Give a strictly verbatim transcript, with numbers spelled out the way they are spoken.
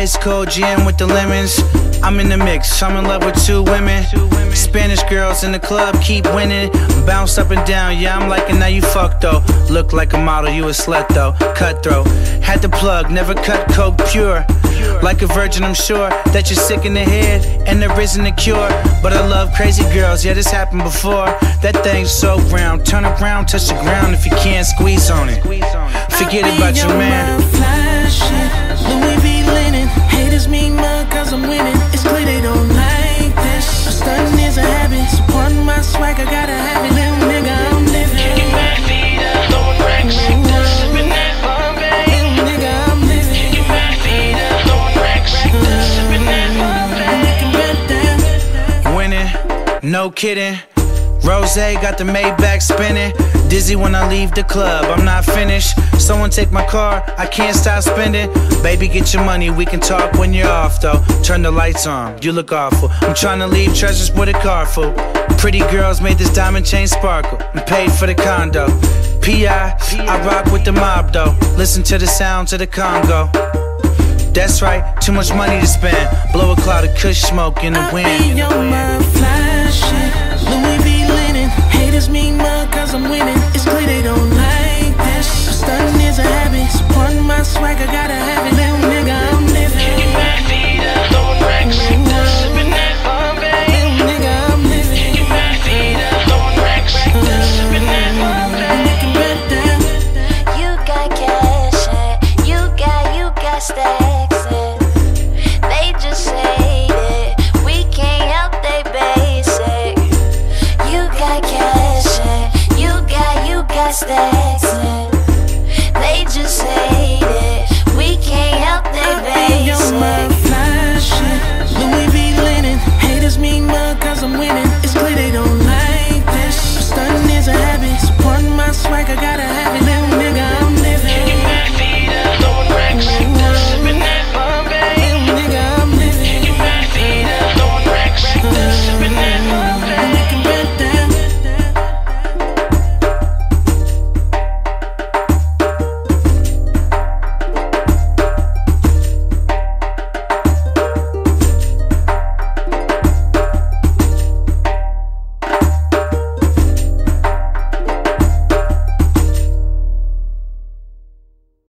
Ice cold gin with the lemons. I'm in the mix, I'm in love with two women. Spanish girls in the club keep winning. Bounce up and down, yeah, I'm liking how you fuck though. Look like a model, you a slut though. Cutthroat, had the plug, never cut coke pure. Like a virgin, I'm sure that you're sick in the head and there isn't a cure. But I love crazy girls, yeah, this happened before. That thing's so round, turn around, touch the ground if you can't squeeze on it. Forget about your man. Louis V linen, haters mean mud cause I'm winning. It's clear they don't like this. A stunting is a habit, so pardon my swag, I gotta have it. Little nigga, I'm living. Kicking back feet up, throwing racks, sipping that Bombay. Little nigga, I'm living. Kicking back feet up, throwing racks, sipping that Bombay. Winning, no kidding. Rose got the Maybach spinning. Dizzy when I leave the club, I'm not finished. Someone take my car, I can't stop spending. Baby, get your money, we can talk when you're off though. Turn the lights on, you look awful. I'm trying to leave treasures with a car full. Pretty girls made this diamond chain sparkle and paid for the condo. P I, I rock with the mob though. Listen to the sounds of the Congo. That's right, too much money to spend. Blow a cloud of kush smoke in the wind. I be on my flashing, Louis V linen. Haters mean mud cause I'm winning. It's clear they don't like this. A stunting is a habit, so pardon my swag, I gotta have it. Little nigga, I'm living. Kicking back feet up, throwing racks, sipping that Bombay. Little nigga, I'm living. Kicking back feet up, throwing racks, sipping that Bombay. You got cash and you got, you got stacks and they just say that we can't help they basic. You got cash and you got, you got stacks.